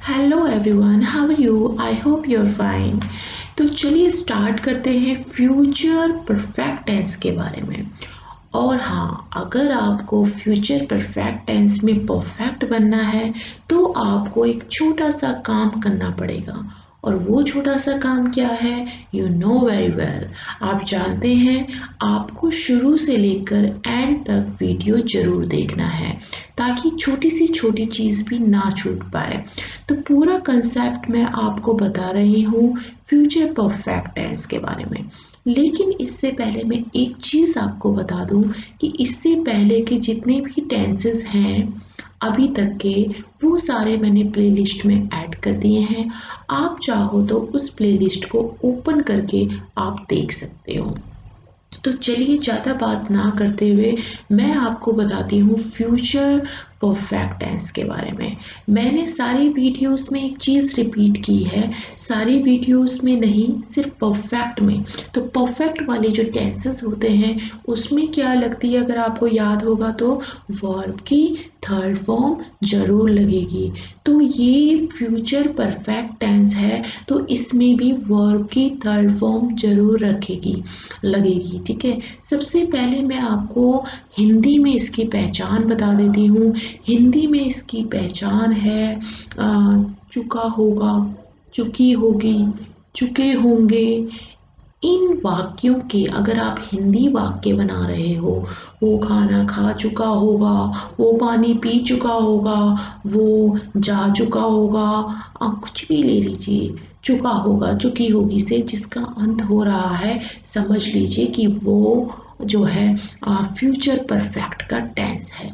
Hello everyone, how are you? I hope you are fine. तो चलिए start करते हैं फ्यूचर परफेक्ट टेंस के बारे में। और हाँ, अगर आपको फ्यूचर परफेक्ट टेंस में परफेक्ट बनना है तो आपको एक छोटा सा काम करना पड़ेगा। और वो छोटा सा काम क्या है? You know very well. आप जानते हैं, आपको शुरू से लेकर एंड तक वीडियो जरूर देखना है ताकि छोटी सी छोटी चीज़ भी ना छूट पाए। तो पूरा कंसेप्ट मैं आपको बता रही हूँ फ्यूचर परफेक्ट टेंस के बारे में। लेकिन इससे पहले मैं एक चीज़ आपको बता दूं कि इससे पहले के जितने भी टेंसेस हैं अभी तक के, वो सारे मैंने प्लेलिस्ट में ऐड कर दिए हैं। आप चाहो तो उस प्लेलिस्ट को ओपन करके आप देख सकते हो। तो चलिए ज़्यादा बात ना करते हुए मैं आपको बताती हूँ फ्यूचर परफेक्ट टेंस के बारे में। मैंने सारी वीडियोस में एक चीज़ रिपीट की है, सारी वीडियोस में नहीं, सिर्फ परफेक्ट में। तो परफेक्ट वाले जो टेंसेस होते हैं उसमें क्या लगती है, अगर आपको याद होगा तो वर्ब की थर्ड फॉर्म जरूर लगेगी। तो ये फ्यूचर परफेक्ट टेंस है तो इसमें भी वर्ब की थर्ड फॉर्म जरूर लगेगी। ठीक है, सबसे पहले मैं आपको हिंदी में इसकी पहचान बता देती हूँ। हिंदी में इसकी पहचान है चुका होगा, चुकी होगी, चुके होंगे। इन वाक्यों के अगर आप हिंदी वाक्य बना रहे हो, वो खाना खा चुका होगा, वो पानी पी चुका होगा, वो जा चुका होगा, आप कुछ भी ले लीजिए, चुका होगा, चुकी होगी से जिसका अंत हो रहा है, समझ लीजिए कि वो जो है फ्यूचर परफेक्ट का टेंस है।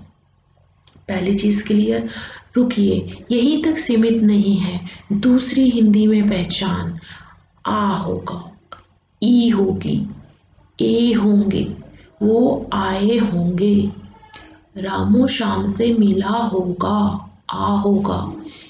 पहली चीज क्लियर। रुकिए, यहीं तक सीमित नहीं है। दूसरी हिंदी में पहचान आ होगा, ई होगी, ए होंगे, वो आए होंगे, रामो शाम से मिला होगा, आ होगा,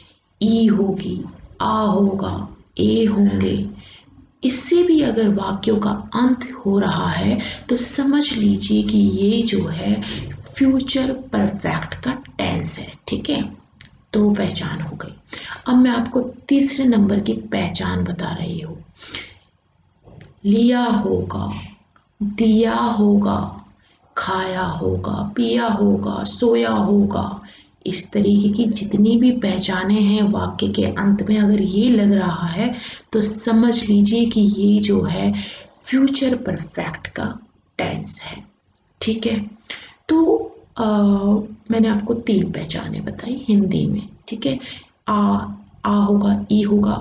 ई होगी, आ होगा, ए होंगे। इससे भी अगर वाक्यों का अंत हो रहा है तो समझ लीजिए कि ये जो है फ्यूचर परफेक्ट का टेंस है। ठीक है, तो पहचान हो गई। अब मैं आपको तीसरे नंबर की पहचान बता रही हूँ। लिया होगा, दिया होगा, खाया होगा, पिया होगा, सोया होगा। इस तरीके की जितनी भी पहचानें हैं वाक्य के अंत में अगर ये लग रहा है तो समझ लीजिए कि ये जो है फ्यूचर परफेक्ट का टेंस है। ठीक है, तो आ, मैंने आपको 3 पहचानें बताई हिंदी में। ठीक है, आ होगा, ई होगा,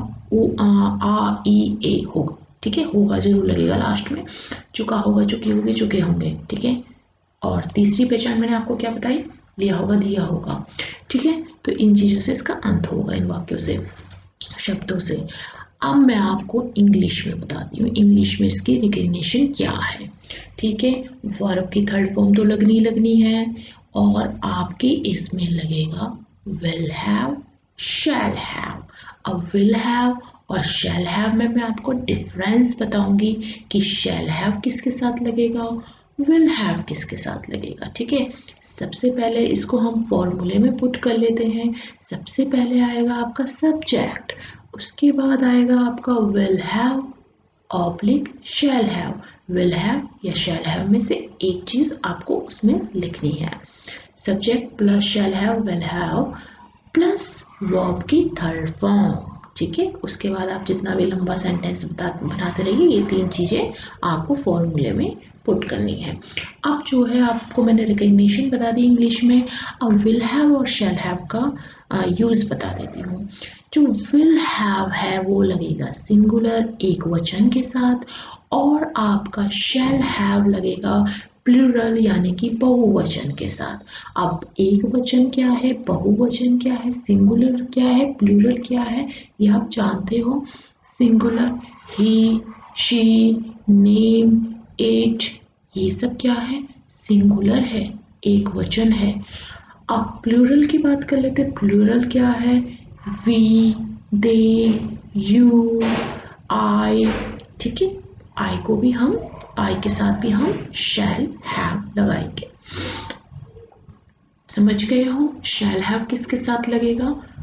आ ई ए होगा। ठीक है, होगा जरूर लगेगा लास्ट में। चुका होगा, चुकी होगी, चुके होंगे। ठीक है, और तीसरी पहचान मैंने आपको क्या बताई? लिया होगा, दिया होगा। ठीक है, तो इन चीजों से इसका अंत होगा, इन वाक्यों से, शब्दों से। अब मैं आपको इंग्लिश में बताती हूँ, इंग्लिश में इसकी रिकग्निशन क्या है। ठीक है, वर्ब की थर्ड फॉर्म तो लगनी है और आपके इसमें लगेगा विल हैव, शैल हैव। अब विल हैव और शैल हैव में मैं आपको डिफरेंस बताऊंगी कि शैल हैव किसके साथ लगेगा, विल हैव किसके साथ लगेगा। ठीक है, सबसे पहले इसको हम फॉर्मूले में पुट कर लेते हैं। सबसे पहले आएगा आपका सब्जेक्ट, उसके बाद आएगा आपका will have oblique shall have. Will have या शैल हैव में से एक चीज आपको उसमें लिखनी है। Subject plus shall have, will have plus verb की थर्ड फॉर्म। ठीक है, उसके बाद आप जितना भी लंबा सेंटेंस बनाते रहिए, ये 3 चीजें आपको फॉर्मूले में पुट करनी है। अब जो है आपको मैंने रिकग्निशन बता दी इंग्लिश में। अब विल हैव और शैल हैव का यूज बता देती हूँ। जो विल हैव है वो लगेगा सिंगुलर एक वचन के साथ, और आपका शैल हैव लगेगा प्लूरल यानी कि बहुवचन के साथ। अब एक वचन क्या है, बहुवचन क्या है, सिंगुलर क्या है, प्लूरल क्या है, ये आप जानते हो। Singular he, she, name, it, ये सब क्या है, सिंगुलर है, एक वचन है। अब प्लूरल की बात कर लेते हैं। प्लूरल क्या है, वी, दे, यू, आई। ठीक है, आई को भी हम, आई के साथ भी हम शैल हैव लगाएंगे। समझ गए हो, शैल हैव किसके साथ लगेगा,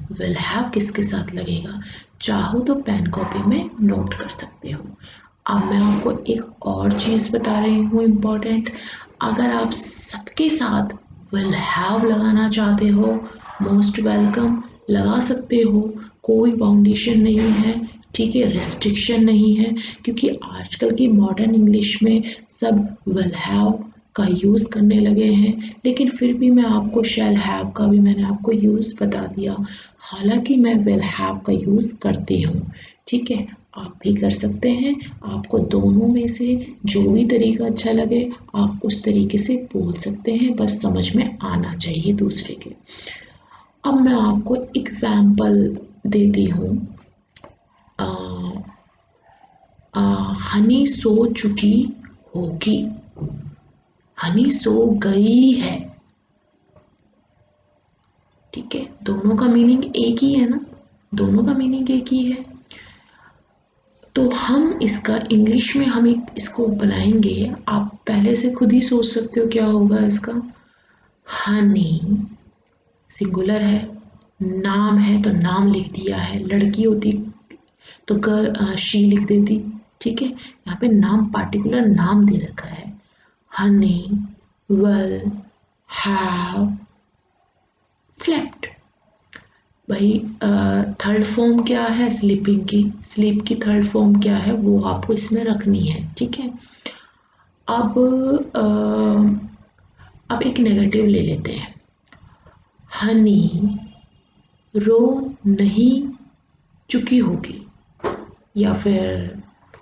विल हैव किसके साथ लगेगा, चाहो तो पेन कॉपी में नोट कर सकते हो। अब मैं आपको एक और चीज़ बता रही हूँ इम्पोर्टेंट, अगर आप सबके साथ विल हैव लगाना चाहते हो, मोस्ट वेलकम लगा सकते हो, कोई बाउंडेशन नहीं है, ठीक है, रेस्ट्रिक्शन नहीं है, क्योंकि आजकल की मॉडर्न इंग्लिश में सब विल हैव का यूज़ करने लगे हैं, लेकिन फिर भी मैं आपको शैल हैव का भी मैंने आपको यूज़ बता दिया, हालांकि मैं विल हैव का यूज़ करती हूँ, ठीक है, आप भी कर सकते हैं। आपको दोनों में से जो भी तरीका अच्छा लगे आप उस तरीके से बोल सकते हैं, बस समझ में आना चाहिए दूसरे के। अब मैं आपको एग्जाम्पल देती हूँ। हनी सो चुकी होगी, हनी सो गई है, ठीक है, दोनों का मीनिंग एक ही है ना, दोनों का मीनिंग एक ही है। तो हम इसका इंग्लिश में हम इसको बनाएंगे, आप पहले से खुद ही सोच सकते हो क्या होगा इसका। हनी सिंगुलर है, नाम है तो नाम लिख दिया है, लड़की होती तो शी लिख देती, ठीक है, यहाँ पे नाम पार्टिकुलर नाम दे रखा है, हनी विल हैव स्लेप्ट। भाई थर्ड फॉर्म क्या है, स्लीपिंग की, स्लीप की थर्ड फॉर्म क्या है वो आपको इसमें रखनी है, ठीक है। अब अब एक नेगेटिव ले लेते हैं, हनी रो नहीं चुकी होगी, या फिर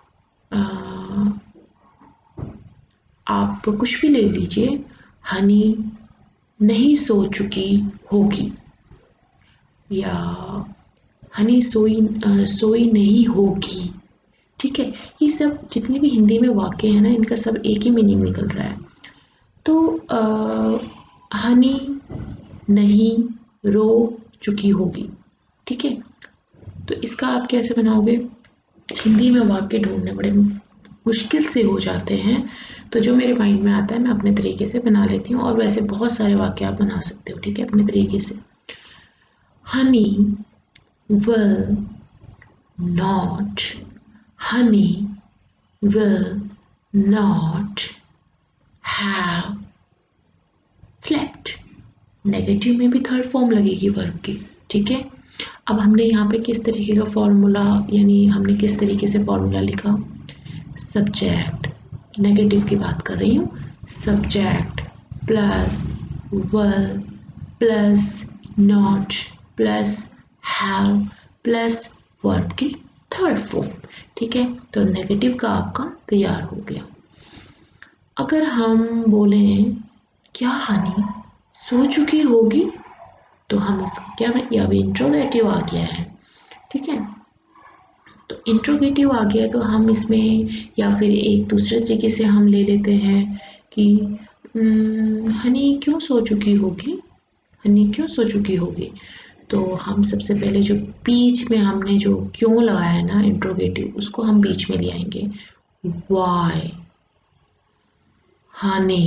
आप कुछ भी ले लीजिए, हनी नहीं सो चुकी होगी, या हनी सोई नहीं होगी, ठीक है। ये सब जितने भी हिंदी में वाक्य हैं ना, इनका सब एक ही मीनिंग निकल रहा है। तो हनी नहीं रो चुकी होगी, ठीक है। तो इसका आप कैसे बनाओगे, हिंदी में वाक्य ढूंढने बड़े मुश्किल से हो जाते हैं, तो जो मेरे माइंड में आता है मैं अपने तरीके से बना लेती हूँ, और वैसे बहुत सारे वाक्य आप बना सकते हो, ठीक है, अपने तरीके से। Honey will not, honey will not have slept। Negative में भी थर्ड फॉर्म लगेगी वर्ब की, ठीक है। अब हमने यहाँ पे किस तरीके का फॉर्मूला, यानी हमने किस तरीके से फॉर्मूला लिखा, सब्जेक्ट, नेगेटिव की बात कर रही हूँ, subject plus will plus not plus have plus verb की थर्ड फॉर्म, ठीक है। तो नेगेटिव का आपका तैयार हो गया। अगर हम बोलें क्या हनी सो चुकी होगी, तो हम इसको क्या, या भी इंट्रोगेटिव आ गया है, ठीक है। तो इंट्रोगेटिव आ गया तो हम इसमें या फिर एक दूसरे तरीके से हम ले लेते हैं कि हनी क्यों सो चुकी होगी, हनी क्यों सो चुकी होगी। तो हम सबसे पहले जो बीच में हमने जो क्यों लगाया है ना इंट्रोगेटिव, उसको हम बीच में ले आएंगे, why Honey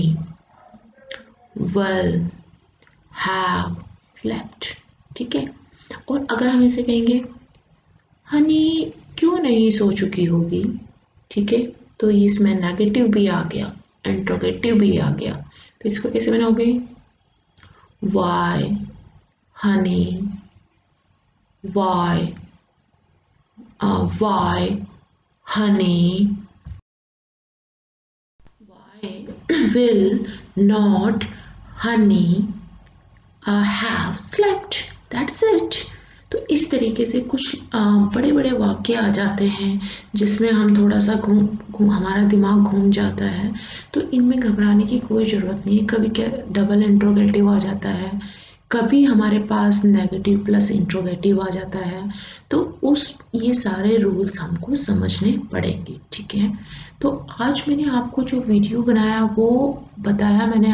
will have slept, ठीक है। और अगर हम इसे कहेंगे हनी क्यों नहीं सो चुकी होगी, ठीक है, तो इसमें नेगेटिव भी आ गया, इंट्रोगेटिव भी आ गया। तो इसको कैसे बनाओगे, why honey why why honey why will not honey have slept, that's it. तो इस तरीके से कुछ बड़े बड़े वाक्य आ जाते हैं जिसमें हम थोड़ा सा हमारा दिमाग घूम जाता है, तो इनमें घबराने की कोई ज़रूरत नहीं है। कभी क्या डबल इंट्रोगेटिव आ जाता है, कभी हमारे पास नेगेटिव प्लस इंट्रोगेटिव आ जाता है, तो ये सारे रूल्स हमको समझने पड़ेंगे, ठीक है। तो आज मैंने आपको जो वीडियो बनाया वो बताया मैंने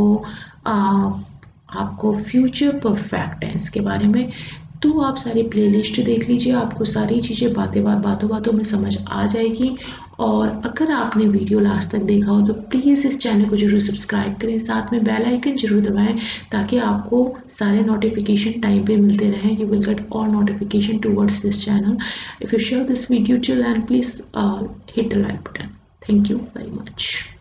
आपको फ्यूचर परफेक्ट टेंस के बारे में। तो आप सारी प्लेलिस्ट देख लीजिए, आपको सारी चीज़ें बातों बातों में समझ आ जाएगी, और अगर आपने वीडियो लास्ट तक देखा हो तो प्लीज़ इस चैनल को जरूर सब्सक्राइब करें, साथ में बेल आइकन जरूर दबाएं ताकि आपको सारे नोटिफिकेशन टाइम पे मिलते रहें. You will get all notification towards this channel. If you share this video till then, please hit the like button. Thank you very much.